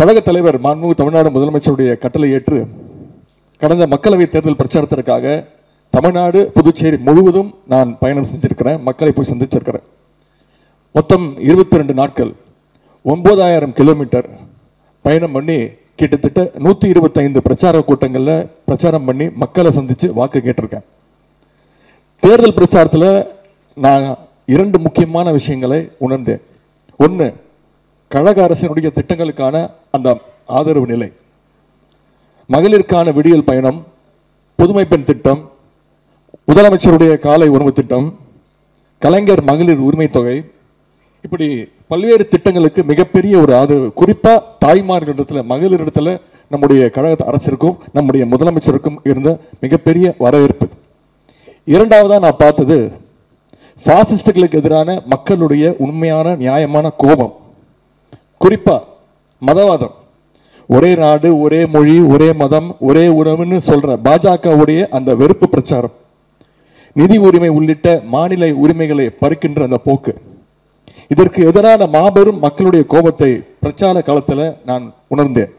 கழக தலைவர் மாண்புமிகு தமிழ்நாடு முதலமைச்சருடைய கட்டளை ஏற்று கடந்த மக்களவை தேர்தல் பிரச்சாரத்திற்காக தமிழ்நாடு புதுச்சேரி முழுவதும் நான் பயணம் செஞ்சிருக்கிறேன். மக்களை போய் சந்திச்சிருக்கிறேன். மொத்தம் 22 நாட்கள் 9000 கிலோமீட்டர் பயணம் பண்ணி கிட்டத்தட்ட 125 பிரச்சார கூட்டங்களில் பிரச்சாரம் பண்ணி மக்களை சந்திச்சு வாக்கு கேட்டிருக்கேன். தேர்தல் பிரச்சாரத்தில் நான் 2 முக்கியமான விஷயங்களை உணர்ந்தேன். ஒன்று, கழக அரசினுடைய திட்டங்களுக்கான அந்த ஆதரவு நிலை, மகளிருக்கான விடியல் பயணம், புதுமை பெண் திட்டம், முதலமைச்சருடைய காலை உணவு திட்டம், கலைஞர் மகளிர் உரிமை தொகை, இப்படி பல்வேறு திட்டங்களுக்கு மிகப்பெரிய ஒரு ஆதரவு. குறிப்பா தாய்மார்களிடத்துல, மகளிரிடத்துல நம்முடைய கழக அரசிற்கும் நம்முடைய முதலமைச்சருக்கும் இருந்த மிகப்பெரிய வரவேற்பு. இரண்டாவதா நான் பார்த்தது பாசிஸ்டுகளுக்கு எதிரான மக்களுடைய உண்மையான நியாயமான கோபம். குறிப்பா மதவாதம், ஒரே நாடு, ஒரே மொழி, ஒரே மதம், ஒரே உணவுன்னு சொல்ற பாஜகவுடைய அந்த வெறுப்பு பிரச்சாரம், நிதி உரிமை உள்ளிட்ட மாநில உரிமைகளை பறிக்கின்ற அந்த போக்கு, இதற்கு எதிரான மாபெரும் மக்களுடைய கோபத்தை பிரச்சார காலத்தில் நான் உணர்ந்தேன்.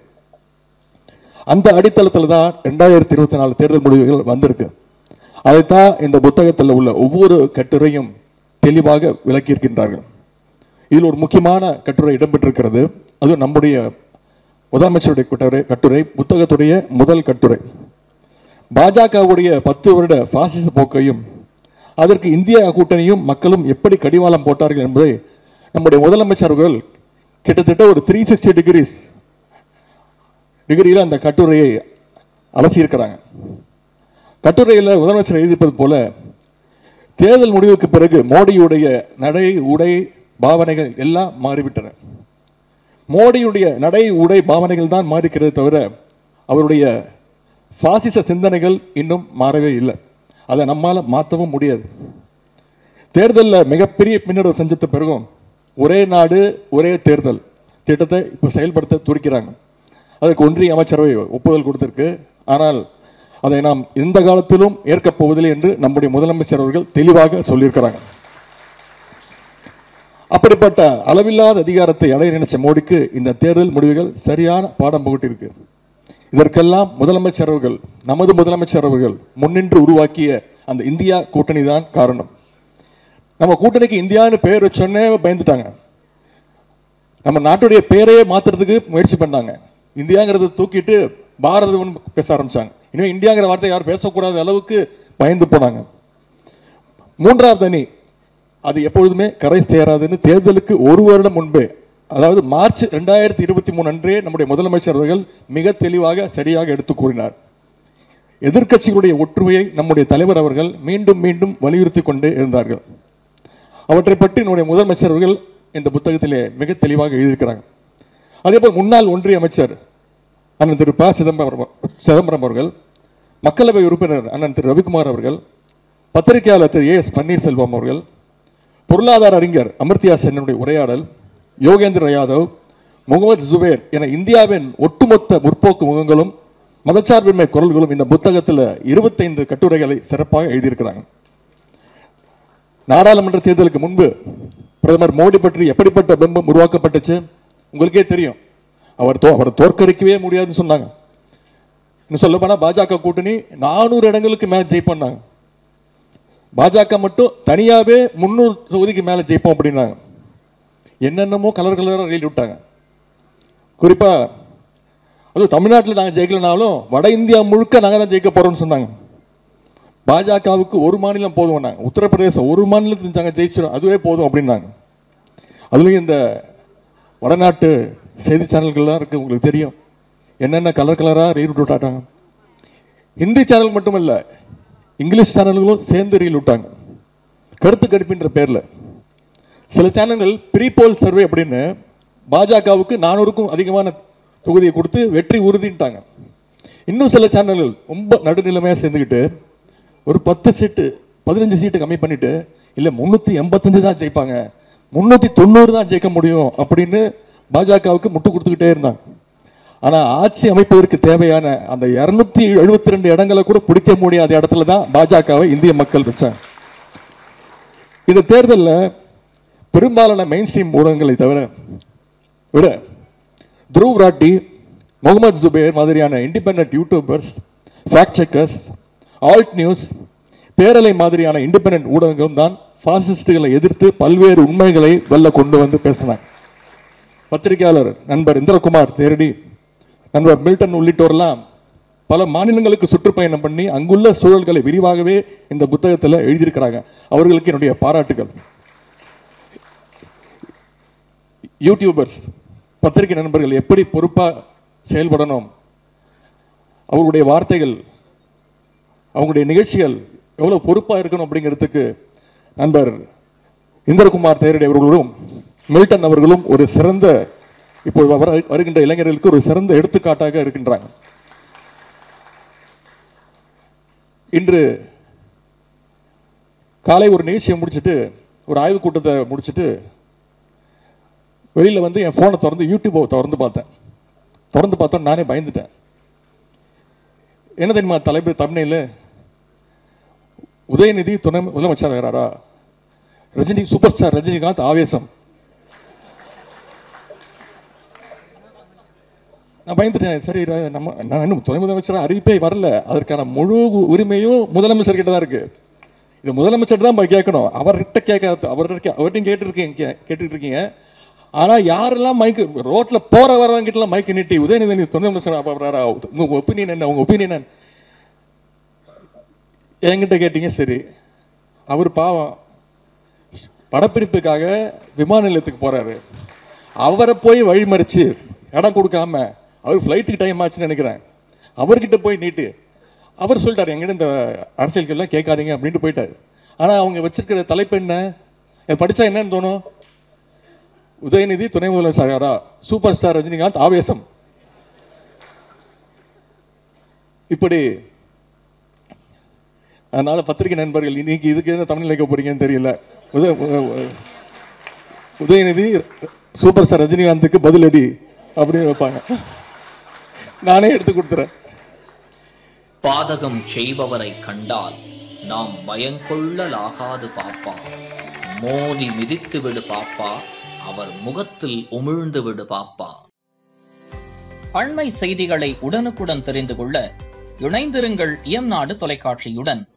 அந்த அடித்தளத்தில் தான் 2024 தேர்தல் முடிவுகள் வந்திருக்கு. அதைத்தான் இந்த புத்தகத்தில் உள்ள ஒவ்வொரு கட்டுரையும் தெளிவாக விளக்கியிருக்கின்றார்கள். இதில் ஒரு முக்கியமான கட்டுரை இடம்பெற்றிருக்கிறது. அது நம்முடைய முதலமைச்சருடைய கட்டுரை, புத்தகத்துடைய முதல் கட்டுரை. பாஜகவுடைய 10 வருட பாசிச போக்கையும் அதற்கு இந்திய கூட்டணியும் மக்களும் எப்படி கடிவாளம் போட்டார்கள் என்பதை நம்முடைய முதலமைச்சர்கள் கிட்டத்தட்ட ஒரு 360 டிகிரியில் அந்த கட்டுரையை அலசியிருக்கிறாங்க. கட்டுரையில் முதலமைச்சர் எழுதியிருப்பது போல, தேர்தல் முடிவுக்கு பிறகு மோடியுடைய நடை, உடை, பாவனைகள் எல்லாம் மாறிவிட்டன. மோடியுடைய நடை, உடை, பாவனைகள் தான் மாறிக்கிறது தவிர அவருடைய பாசிச சிந்தனைகள் இன்னும் மாறவே இல்லை. அதை நம்மால மாற்றவும் முடியாது. தேர்தலில் மிகப்பெரிய பின்னடைவு செஞ்ச பிறகும் ஒரே நாடு ஒரே தேர்தல் திட்டத்தை இப்போ செயல்படுத்த துடிக்கிறாங்க. அதுக்கு ஒன்றிய அமைச்சரவை ஒப்புதல் கொடுத்திருக்கு. ஆனால் அதை நாம் எந்த காலத்திலும் ஏற்கப் போவதில்லை என்று நம்முடைய முதலமைச்சர் அவர்கள் தெளிவாக சொல்லியிருக்கிறாங்க. அப்படிப்பட்ட அளவில்லாத அதிகாரத்தை அடைய நினைச்ச மோடிக்கு இந்த தேர்தல் முடிவுகள் சரியான பாடம் புகட்டிருக்கு. இதற்கெல்லாம் முதலமைச்சர் அவர்கள், நமது முதலமைச்சர் அவர்கள் முன்னின்று உருவாக்கிய அந்த இந்தியா கூட்டணி தான் காரணம். நம்ம கூட்டணிக்கு இந்தியான்னு பெயர் வச்சோன்னே பயந்துட்டாங்க. நம்ம நாட்டுடைய பெயரையே மாத்துறதுக்கு முயற்சி பண்ணாங்க. இந்தியாங்கிறத தூக்கிட்டு பாரதம் பேச ஆரம்பிச்சாங்க. இனிமே இந்தியாங்கிற வார்த்தை யாரும் பேசக்கூடாத அளவுக்கு பயந்து போனாங்க. மூன்றாவது அணி அது எப்பொழுதுமே கரை சேராதுன்னு தேர்தலுக்கு ஒரு வருடம் முன்பே, அதாவது மார்ச் 2023 அன்றே நம்முடைய முதலமைச்சர் அவர்கள் மிக தெளிவாக சரியாக எடுத்து கூறினார். எதிர்க்கட்சிகளுடைய ஒற்றுமையை நம்முடைய தலைவர் அவர்கள் மீண்டும் மீண்டும் வலியுறுத்தி கொண்டே இருந்தார்கள். அவற்றை பற்றி நம்முடைய முதலமைச்சர் அவர்கள் இந்த புத்தகத்திலே மிக தெளிவாக எழுதியிருக்கிறாங்க. அதேபோல் முன்னாள் ஒன்றிய அமைச்சர் அண்ணன் திரு ப. சிதம்பரம் அவர்கள், மக்களவை உறுப்பினர் அண்ணன் திரு ரவிக்குமார் அவர்கள், பத்திரிகையாளர் திரு A.S. பன்னீர்செல்வம் அவர்கள், பொருளாதார அறிஞர் அமர்த்தியா சென்னுடைய உரையாடல், யோகேந்திர யாதவ், முகமது ஜுபேர் என இந்தியாவின் ஒட்டுமொத்த முற்போக்கு முகங்களும் மதச்சார்பின்மை குரல்களும் இந்த புத்தகத்தில் 25 கட்டுரைகளை சிறப்பாக எழுதியிருக்கிறாங்க. நாடாளுமன்ற தேர்தலுக்கு முன்பு பிரதமர் மோடி பற்றி எப்படிப்பட்ட பிம்பம் உருவாக்கப்பட்டுச்சு உங்களுக்கே தெரியும். அவரை தோற்கடிக்கவே முடியாதுன்னு சொன்னாங்க. இன்னும் சொல்ல போனா பாஜக கூட்டணி 400 இடங்களுக்கு மேல ஜெயிப்பாங்க. பாஜக மட்டும் தனியாவே 300 தொகுதிக்கு மேல ஜெயிப்போம் அப்படின்னாங்க. என்னென்னமோ கலர் கலராக எழுதி விட்டாங்க. குறிப்பா அதுவும் தமிழ்நாட்டில் நாங்கள் ஜெயிக்கலனாலும் வட இந்தியா முழுக்க நாங்கள் தான் ஜெயிக்க போறோம்னு சொன்னாங்க. பாஜகவுக்கு ஒரு மாநிலம் போதும், உத்தரப்பிரதேசம் ஒரு மாநிலத்தில் நாங்கள் ஜெயிச்சிடும், அதுவே போதும் அப்படின்னாங்க. அதுலயும் இந்த வடநாட்டு செய்தி சேனல்கள்லாம் இருக்கு, உங்களுக்கு தெரியும் என்னென்ன கலர் கலராக ரீல் விட்டாங்க. ஹிந்தி சேனல் மட்டும் இல்ல, இங்கிலீஷ் சேனல்களும் சேர்ந்து ரீல் விட்டாங்க கருத்து கணிப்பின்ற பேர்ல. சில சேனல்கள் ப்ரீ போல் சர்வே அப்படின்னு பாஜகவுக்கு 400க்கும் அதிகமான தொகுதியை கொடுத்து வெற்றி உறுதிட்டாங்க. இன்னும் சில சேனல்கள் ரொம்ப நடுநிலைமையாக சேர்ந்துக்கிட்டு ஒரு 10 சீட்டு 15 சீட்டு கம்மி பண்ணிட்டு இல்லை 385 தான் ஜெயிப்பாங்க, 390 தான் ஜெயிக்க முடியும் அப்படின்னு பாஜகவுக்கு முட்டு கொடுத்துக்கிட்டே இருந்தாங்க. ஆனால் ஆட்சி அமைப்பதற்கு தேவையான அந்த 272 இடங்களை கூட பிடிக்க முடியாத இடத்துல தான் பாஜகவை இந்திய மக்கள் வச்சாங்க. இந்த தேர்தலில் பெரும்பாலான மெயின் ஸ்ட்ரீம் ஊடகங்களை விட துருவ் ராட்டி, முகமது ஜுபேர் மாதிரியான independent YouTubers, fact checkers, Alt News, பேரலை மாதிரியான இண்டிபெண்டன்ட் ஊடகங்களும் தான் பாசிஸ்டுகளை எதிர்த்து பல்வேறு உண்மைகளை வெளில கொண்டு வந்து பேசினாங்க. பத்திரிகையாளர் நண்பர் இந்திரகுமார் தேரடி, நண்பர் மில்டன் உள்ளிட்டோரெல்லாம் பல மாநிலங்களுக்கு சுற்றுப்பயணம் பண்ணி அங்குள்ள சூழல்களை விரிவாகவே இந்த புத்தகத்தில் எழுதியிருக்கிறாங்க. அவர்களுக்கு என்னுடைய பாராட்டுகள். யூடியூபர்ஸ், பத்திரிகை நண்பர்கள் எப்படி பொறுப்பாக செயல்படணும், அவர்களுடைய வார்த்தைகள், அவங்களுடைய நிகழ்ச்சிகள் எவ்வளவு பொறுப்பாக இருக்கணும் அப்படிங்கிறதுக்கு நண்பர் இந்திரகுமார் தேரடி அவர்களும் மில்டன் அவர்களும் ஒரு சிறந்த, இப்போது வருகின்ற இளைஞர்களுக்கு ஒரு சிறந்த எடுத்துக்காட்டாக இருக்கின்றாங்க. இன்று காலை ஒரு நிகழ்ச்சியை முடிச்சுட்டு, ஒரு ஆய்வுக் கூட்டத்தை முடிச்சுட்டு வெளியில் வந்து என் ஃபோனை திறந்து யூடியூப்பை திறந்து பார்த்தேன். நானே பயந்துட்டேன். என்ன தெரியுமா தலைப்பு தமிழில்? உதயநிதி துணை முதலமைச்சர் ஆகிறாரா, ரஜினி சூப்பர் ஸ்டார் ரஜினிகாந்த் ஆவேசம். நான் பயந்துட்டேன். சரி, நான் இன்னும் துணை முதலமைச்சர் அறிவிப்பே வரல, அதற்கான முழு உரிமையும் முதலமைச்சர் கிட்ட தான் இருக்கு. இது முதலமைச்சர் தான் கேட்கணும், அவர்கிட்ட கேட்காது. அவர்கிட்டையும் கேட்டுட்டு இருக்கீங்க. ஆனா யாரெல்லாம் மைக்கு ரோட்ல போற வரவங்க கிட்ட எல்லாம் மைக்கு நீட்டி உதயநிதி துணை முதலமைச்சர் உங்க ஒப்பீனியன் என்ன, உங்க ஒப்பீனியன் என்கிட்ட கேட்டீங்க. சரி, அவர் பாவம் படப்பிடிப்புக்காக விமான நிலையத்துக்கு போறாரு. அவரை போய் வழிமறிச்சு இடம் கொடுக்காம, அவர் ஃப்ளைட்டுக்கு டைம் ஆச்சுன்னு நினைக்கிறேன், அவர்கிட்ட போய் நீட்டு அவர் சொல்லிட்டாரு, எங்கிட்ட இந்த அரசியல்கள்லாம் கேட்காதீங்க அப்படின்ட்டு போயிட்டாரு. ஆனா அவங்க வச்சிருக்கிற தலைப்பு என்ன, படிச்சா என்னன்னு தோணும்? உதயநிதி துணை முதலமைச்சர், சூப்பர் ஸ்டார் ரஜினிகாந்த் ஆவேசம். இப்படி. அதனால பத்திரிகை நண்பர்கள், இன்னைக்கு இதுக்கு என்ன தமிழ் நினைக்க போறீங்கன்னு தெரியல. உதயநிதி சூப்பர் ஸ்டார் ரஜினிகாந்துக்கு பதிலடி அப்படின்னு வைப்பாங்க. நானே எடுத்து கொடுத்துறேன். பாதகம் செய்பவரை கண்டால் நாம் பயங்கொள்ளலாகாது பாப்பா, மோதி மிதித்து விடு பாப்பா, அவர் முகத்தில் உமிழ்ந்து விடு பாப்பா. அண்மை செய்திகளை உடனுக்குடன் தெரிந்து கொள்ள இணைந்திருங்கள் இயம்நாடு தொலைக்காட்சியுடன்.